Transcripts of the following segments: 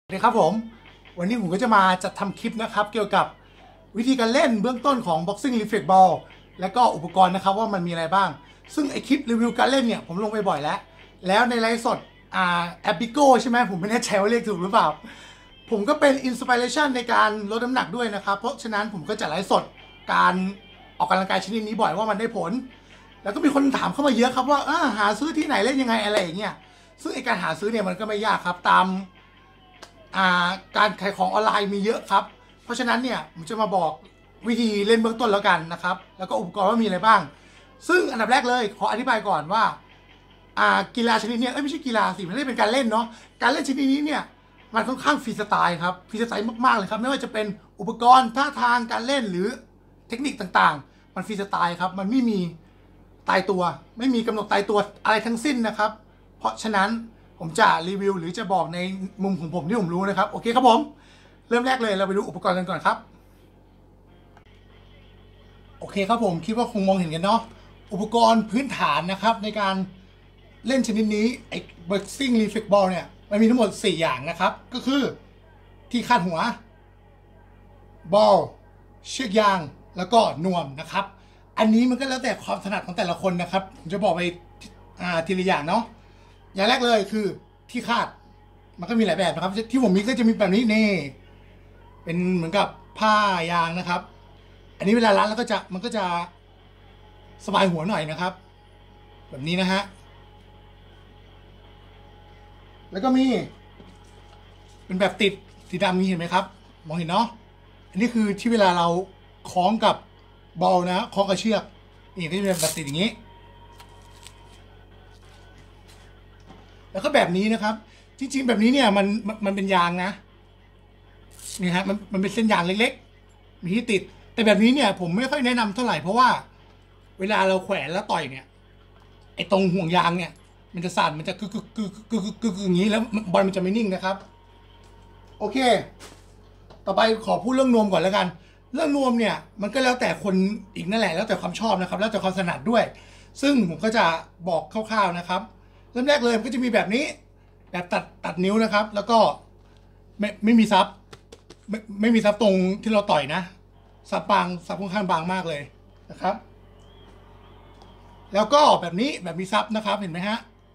สวัสดีครับผมวันนี้ผมก็จะมาจัดทำคลิปนะครับเกี่ยวกับวิธีการเล่นเบื้องต้นของ Boxing Reflex Ball และก็อุปกรณ์นะครับว่ามันมีอะไรบ้างซึ่งไอคลิปรีวิวการเล่นเนี่ยผมลงไปบ่อยแล้วในไลฟ์สดแอปบิโก้ใช่ไหมผมไม่แน่ใจว่าเรียกถูกหรือเปล่าผมก็เป็นอินสปิเรชันในการลดน้ำหนักด้วยนะครับเพราะฉะนั้นผมก็จะไลฟ์สดการออกกำลังกายชนิดนี้บ่อยว่ามันได้ผลแล้วก็มีคนถามเข้ามาเยอะครับว่าหาซื้อที่ไหนเล่นยังไงอะไรอย่างเงี้ยซึ่งไอการหาซื้อเนี่ยมันก็ไม่ยากครับตามการขายของออนไลน์มีเยอะครับเพราะฉะนั้นเนี่ยผมจะมาบอกวิธีเล่นเบื้องต้นแล้วกันนะครับแล้วก็อุปกรณ์ว่ามีอะไรบ้างซึ่งอันดับแรกเลยขออธิบายก่อนว่ากีฬาชนิดนี้ไม่ใช่กีฬาสิมันไม่ได้เป็นการเล่นเนาะการเล่นชนิดนี้เนี่ยมันค่อนข้างฟรีสไตล์ครับฟรีสไตล์มากๆเลยครับไม่ว่าจะเป็นอุปกรณ์ท่าทางการเล่นหรือเทคนิคต่างๆมันฟรีสไตล์ครับมันไม่มีตายตัวไม่มีกำหนดตายตัวอะไรทั้งสิ้นนะครับเพราะฉะนั้นผมจะรีวิวหรือจะบอกในมุมของผมที่ผมรู้นะครับโอเคครับผมเริ่มแรกเลยเราไปดูอุปกรณ์กันก่อนครับโอเคครับผมคิดว่าคงมองเห็นกันเนาะอุปกรณ์พื้นฐานนะครับในการเล่นชนิดนี้ไอ้ Boxing Reflex Ball เนี่ยมันมีทั้งหมด4อย่างนะครับก็คือที่คาดหัวบอลเชือกยางแล้วก็นวมนะครับอันนี้มันก็แล้วแต่ความถนัดของแต่ละคนนะครับผมจะบอกไปทีละอย่างเนาะอย่างแรกเลยคือที่คาดมันก็มีหลายแบบนะครับที่ผมมีก็จะมีแบบนี้นี่เป็นเหมือนกับผ้ายางนะครับอันนี้เวลารัดแล้วก็มันก็จะสบายหัวหน่อยนะครับแบบนี้นะฮะแล้วก็มีเป็นแบบติดสีดำนี้เห็นไหมครับมองเห็นเนาะอันนี้คือที่เวลาเราคล้องกับบอลนะคล้องกับเชือกนี่ก็จะเป็นแบบติดอย่างนี้แล้วก็แบบนี้นะครับจริงๆแบบนี้เนี่ยมันเป็นยางนะนี่ฮะมันเป็นเส้นยางเล็กๆมีที่ติดแต่แบบนี้เนี่ยผมไม่ค่อยแนะนำเท่าไหร่เพราะว่าเวลาเราแขวนแล้วต่อยเนี่ยไอ้ตรงห่วงยางเนี่ยมันจะสั่นมันจะกึกอย่างนี้แล้วบอลมันจะไม่นิ่งนะครับโอเคต่อไปขอพูดเรื่องนวมก่อนแล้วกันเรื่องนวมเนี่ยมันก็แล้วแต่คนอีกนั่นแหละแล้วแต่ความชอบนะครับแล้วแต่ความถนัดด้วยซึ่งผมก็จะบอกคร่าวๆนะครับเริ่มแรกเลยมันก็จะมีแบบนี้แบบตัดนิ้วนะครับแล้วก็ไม่มีซับไม่มีซับตรงที่เราต่อยนะซับค่อนข้างบางมากเลยนะครับแล้วก็แบบนี้แบบมีซับนะครับเห็นไหมฮะ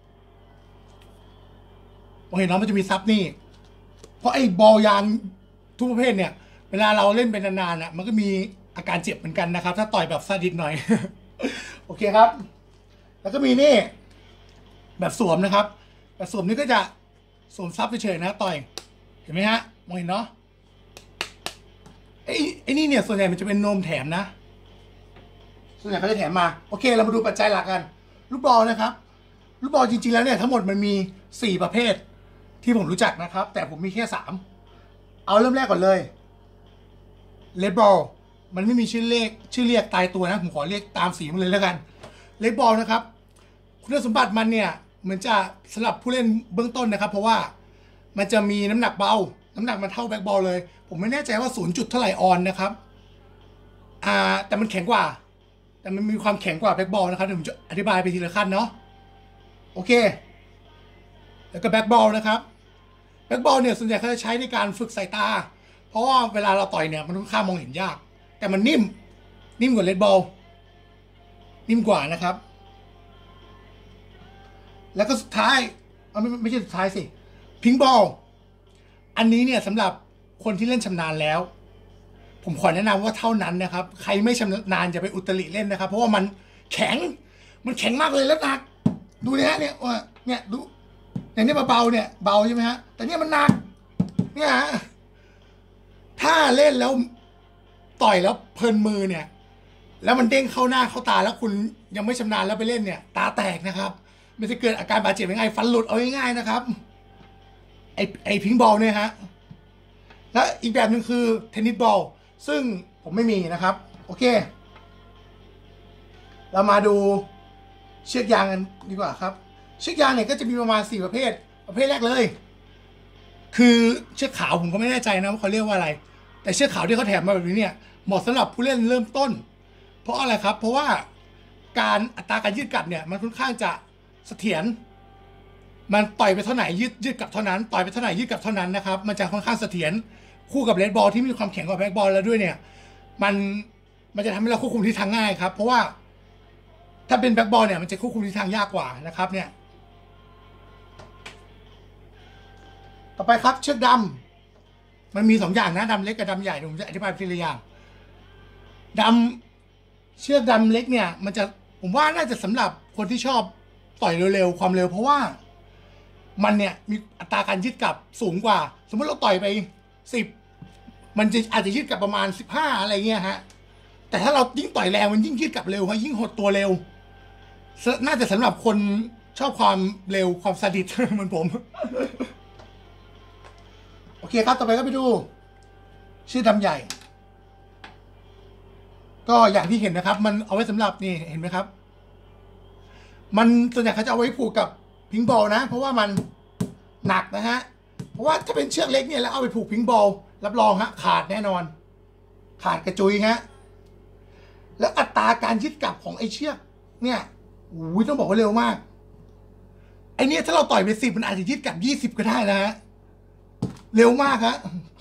เห็นเนาะมันจะมีซับนี่เพราะไอ้บอลยางทุกประเภทเนี่ยเวลาเราเล่นเป็นนานๆอ่ะมันก็มีอาการเจ็บเหมือนกันนะครับถ้าต่อยแบบซาดิสหน่อย โอเคครับแล้วก็มีนี่แบบสวมนะครับแบบสวมนี่ก็จะสวมซับเฉยๆนะต่อยเห็นไหมฮะมองเห็นเนาะไอ้นี่เนี่ยส่วนใหญ่มันจะเป็นนมแถมนะส่วนใหญ่เขาจะแถมมาโอเคเรามาดูปัจจัยหลักกันลูกบอลนะครับลูกบอลจริงๆแล้วเนี่ยทั้งหมดมันมี4ประเภทที่ผมรู้จักนะครับแต่ผมมีแค่3เอาเริ่มแรกก่อนเลยเลดบอลมันไม่มีชื่อเรียกตายตัวนะผมขอเรียกตามสีมันเลยแล้วกันเลดบอลนะครับคุณสมบัติมันเนี่ยเหมือนจะสำหรับผู้เล่นเบื้องต้นนะครับเพราะว่ามันจะมีน้ำหนักเบาน้ำหนักมันเท่าแบ็คบอลเลยผมไม่แน่ใจว่า0 จุดเท่าไหร่ออนนะครับแต่มันแข็งกว่าแต่มันมีความแข็งกว่าแบ็คบอลนะครับเดี๋ยวผมจะอธิบายไปทีละขั้นเนาะโอเคแล้วก็แบ็คบอลนะครับแบ็คบอลเนี่ยส่วนใหญ่เขาจะใช้ในการฝึกสายตาเพราะว่าเวลาเราต่อยเนี่ยมันค่อนข้างมองเห็นยากแต่มันนิ่มกว่าเลดบอลนิ่มกว่านะครับแล้วก็สุดท้ายไม่ใช่สุดท้ายสิพิงบอลอันนี้เนี่ยสำหรับคนที่เล่นชำนาญแล้วผมขอแนะนำว่าเท่านั้นนะครับใครไม่ชำนาญจะไปอุตริเล่นนะครับเพราะว่ามันแข็งมากเลยแล้วหนักดูเนี่ยดูอย่างนี้เบาเนี่ยเบาใช่ไหมฮะแต่เนี่ยมันหนักเนี่ยถ้าเล่นแล้วต่อยแล้วเพลินมือเนี่ยแล้วมันเด้งเข้าหน้าเข้าตาแล้วคุณยังไม่ชำนาญแล้วไปเล่นเนี่ยตาแตกนะครับมันจะเกิดอาการบาดเจ็บยังไงฟันหลุดเอาง่ายๆนะครับไอพิงบอลเนี่ยฮะและอีกแบบหนึ่งคือเทนนิสบอลซึ่งผมไม่มีนะครับโอเคเรามาดูเชือกยางกันดีกว่าครับเชือกยางเนี่ยก็จะมีประมาณ4ประเภทแรกเลยคือเชือกขาวผมก็ไม่แน่ใจนะว่าเขาเรียกว่าอะไรแต่เชือกขาวที่เขาแถมมาแบบนี้เนี่ยเหมาะสำหรับผู้เล่นเริ่มต้นเพราะอะไรครับเพราะว่าอัตราการยืดกัดเนี่ยมันค่อนข้างจะเสถียรมันต่อยไปเท่าไหร่ยืดกลับเท่านั้นต่อยไปเท่าไหร่ยืดกลับเท่านั้นนะครับมันจะค่อนข้างเสถียรคู่กับเรดบอลที่มีความแข็งกว่าแบ็กบอลแล้วด้วยเนี่ยมันจะทำให้เราควบคุมทิศทางง่ายครับเพราะว่าถ้าเป็นแบ็กบอลเนี่ยมันจะควบคุมทิศทางยากกว่านะครับเนี่ยต่อไปครับเชือกดำมันมี2อย่างนะดำเล็กกับดำใหญ่ผมจะอธิบายทีละอย่างเชือกดำเล็กเนี่ยมันจะผมว่าน่าจะสำหรับคนที่ชอบต่อยเร็วๆความเร็วเพราะว่ามันเนี่ยมีอัตราการยืดกลับสูงกว่าสมมติเราต่อยไป10มันจะอาจจะยืดกลับประมาณ15อะไรเงี้ยฮะแต่ถ้าเรายิ่งต่อยแรงมันยิ่งยืดกลับเร็วยิ่งหดตัวเร็วน่าจะสำหรับคนชอบความเร็วความซาดิสเหมือนผมโอเคครับต่อไปก็ไปดูชื่อดำใหญ่ก็อย่างที่เห็นนะครับมันเอาไว้สำหรับนี่เห็นไหมครับมันส่วนใหญ่เขาจะเอาไว้ผูกกับพิงบอลนะเพราะว่ามันหนักนะฮะเพราะว่าถ้าเป็นเชือกเล็กเนี่ยแล้วเอาไปผูกพิงบอลรับรองฮะขาดแน่นอนขาดกระจุยฮะแล้วอัตราการยืดกลับของไอ้เชือกเนี่ยต้องบอกว่าเร็วมากไอ้เนี่ยถ้าเราต่อยไป10มันอาจจะยืดกลับ20ก็ได้นะฮะเร็วมากฮะ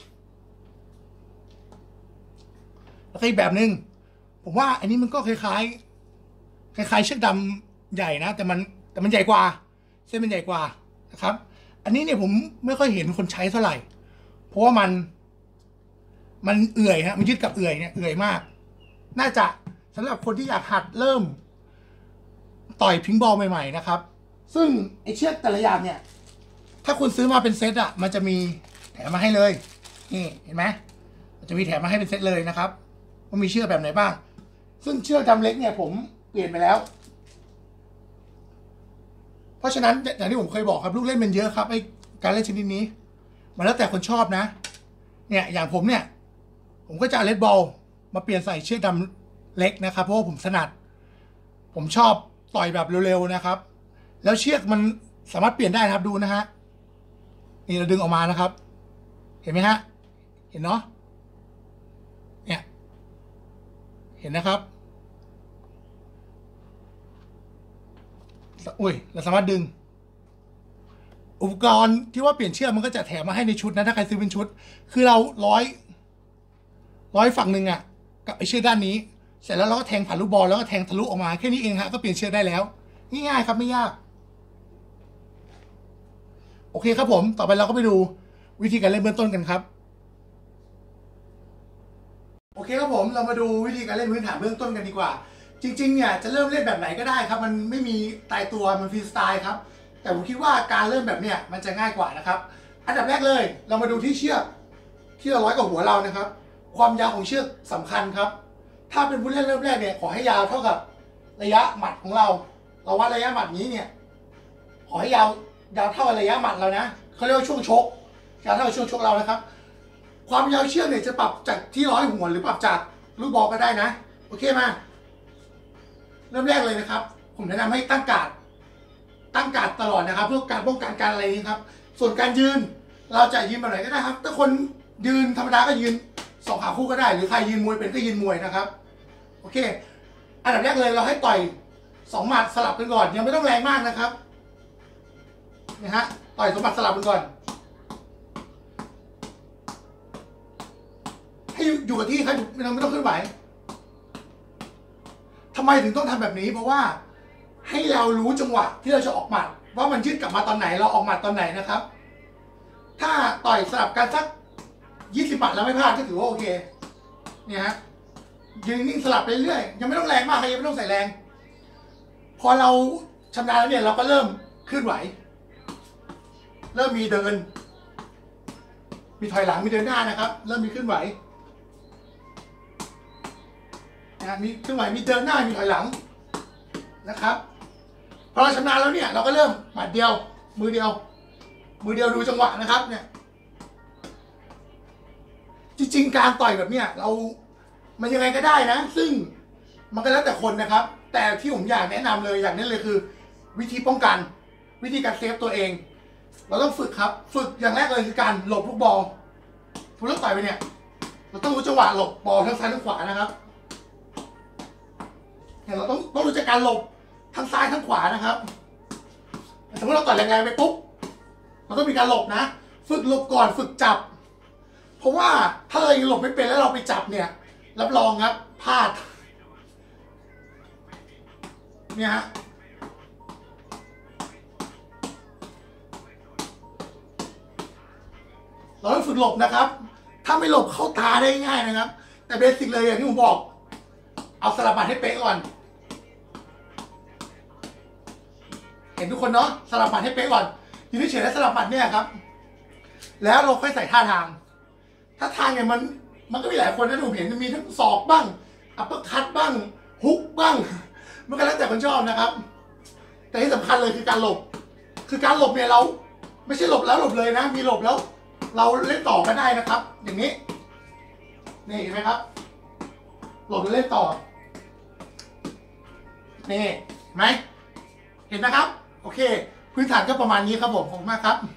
แล้วอีกแบบหนึ่งผมว่าอันนี้มันก็คล้ายเชือกดำใหญ่นะแต่มันใหญ่กว่าเส้นมันใหญ่กว่านะครับอันนี้เนี่ยผมไม่ค่อยเห็นคนใช้เท่าไหร่เพราะว่ามันเอื่อยฮะมันยืดกับเอื่อยเนี่ยเอื่อยมากน่าจะสำหรับคนที่อยากหัดเริ่มต่อยพิงบอลใหม่ๆนะครับซึ่งไอเชือกแต่ละอย่างเนี่ยถ้าคุณซื้อมาเป็นเซตอ่ะมันจะมีแถมมาให้เลยนี่เห็นไหมมันจะมีแถมมาให้เป็นเซตเลยนะครับว่ามีเชือกแบบไหนบ้างซึ่งเชือกดำเล็กเนี่ยผมเปลี่ยนไปแล้วเพราะฉะนั้นอย่างที่ผมเคยบอกครับลูกเล่นมันเยอะครับไอ้การเล่นชนิดนี้มันแล้วแต่คนชอบนะเนี่ยอย่างผมเนี่ยผมก็จะเอาเลดบอลมาเปลี่ยนใส่เชือกดำเล็กนะครับเพราะว่าผมถนัดผมชอบต่อยแบบเร็วๆนะครับแล้วเชือกมันสามารถเปลี่ยนได้นะครับดูนะฮะนี่เราดึงออกมานะครับเห็นไหมฮะเห็นเนาะเนี่ยเห็นนะครับอุ้ยเราสามารถดึงอุปกรณ์ที่ว่าเปลี่ยนเชือกมันก็จะแถมมาให้ในชุดนะถ้าใครซื้อเป็นชุดคือเราร้อยฝั่งหนึ่งอ่ะกับไอเชือกด้านนี้เสร็จแล้วเราก็แทงผ่านลูกบอลแล้วก็แทงทะลุออกมาแค่นี้เองฮะก็เปลี่ยนเชือกได้แล้วง่ายๆครับไม่ยากโอเคครับผมต่อไปเราก็ไปดูวิธีการเล่นเบื้องต้นกันครับโอเคครับผมเรามาดูวิธีการเล่นพื้นฐานเบื้องต้นกันดีกว่าจริงๆเนี่ยจะเริ่มเล่นแบบไหนก็ได้ครับมันไม่มีตายตัวมันฟรีสไตล์ครับแต่ผมคิดว่าการเริ่มแบบเนี้ยมันจะง่ายกว่านะครับอันดับแรกเลยเรามาดูที่เชือกที่เราร้อยกับหัวเรานะครับความยาวของเชือกสำคัญครับถ้าเป็นผู้เล่นเริ่มแรกเนี่ยขอให้ยาวเท่ากับระยะหมัดของเราวัดระยะหมัดนี้เนี่ยขอให้ยาวเท่าระยะหมัดเรานะเขาเรียกว่าช่วงชกยาวเท่าช่วงชกเรานะครับความยาวเชือกเนี่ยจะปรับจากที่ร้อยหัวหรือปรับจากลูกบอลก็ได้นะโอเคมาเริ่มแรกเลยนะครับผมแนะนำให้ตั้งการ์ดตลอดนะครับเพื่อการป้องกันการอะไรนี้ครับส่วนการยืนเราจะยืนแบบไหนก็ได้ครับถ้าคนยืนธรรมดาก็ยืน2 ขาคู่ก็ได้หรือใครยืนมวยเป็นก็ยืนมวยนะครับโอเคอันดับแรกเลยเราให้ต่อย2 หมัดสลับกันก่อนยังไม่ต้องแรงมากนะครับนะฮะต่อย2 หมัดสลับกันก่อนให้อยู่กับที่ครับไม่ต้องเคลื่อนไหวทำไมถึงต้องทำแบบนี้เพราะว่าให้เรารู้จังหวะที่เราจะออกหมัดว่ามันยืดกลับมาตอนไหนเราออกหมัดตอนไหนนะครับถ้าต่อยสลับกันสัก20 หมัดแล้วไม่พลาดก็ถือว่าโอเคเนี่ยฮะยืนนิ่งสลับไปเรื่อยยังไม่ต้องแรงมากยังไม่ต้องใส่แรงพอเราชำนาญแล้วเนี่ยเราก็เริ่มเคลื่อนไหวเริ่มมีเดินมีถอยหลังมีเดินหน้านะครับเริ่มมีเคลื่อนไหวมีเคลื่อนไหวมีเดินหน้ามีถอยหลังนะครับพอเราชำนาญแล้วเนี่ยเราก็เริ่มหมัดเดียวมือเดียวดูจังหวะนะครับเนี่ยจริงๆการต่อยแบบเนี้ยมันยังไงก็ได้นะซึ่งมันก็แล้วแต่คนนะครับแต่ที่ผมอยากแนะนำเลยอย่างนี้เลยคือวิธีป้องกันวิธีการเซฟตัวเองเราต้องฝึกครับฝึกอย่างแรกเลยคือการหลบลูกบอลทุกลูกต่อยไปเนี่ยเราต้องรู้จังหวะหลบบอลทั้งซ้ายทั้งขวานะครับเนี่ยเราต้องรู้จักการหลบทั้งซ้ายทั้งขวานะครับสมมติเราต่อยแรงๆไปปุ๊บเราต้องมีการหลบนะฝึกหลบก่อนฝึกจับเพราะว่าถ้าเรายังหลบไม่เป็นแล้วเราไปจับเนี่ยรับรองครับพลาดเนี่ยฮะเราต้องฝึกหลบนะครับถ้าไม่หลบเข้าตาได้ง่ายนะครับแต่เบสิกเลยอย่างที่ผมบอกเอาสลับหมัดให้เป๊ะก่อนเห็นทุกคนเนาะสลับหมัดให้เป๊ะก่อนยืนเฉยๆแล้วสลับหมัดเนี่ยครับแล้วเราค่อยใส่ท่าทางเนี่ยมันก็มีหลายคนนะผมเห็นมีทั้งศอกบ้างอัปเปอร์คัตบ้างฮุกบ้างมันก็แล้วแต่คนชอบนะครับแต่ที่สำคัญเลยคือการหลบเนี่ยเราไม่ใช่หลบแล้วหลบเลยนะมีหลบแล้วเราเล่นต่อก็ได้นะครับอย่างนี้นี่เห็นไหมครับหลบแล้วเล่นต่อนี่ไหมเห็นไหมครับโอเคพื้นฐานก็ประมาณนี้ครับผมขอบคุณมากครับ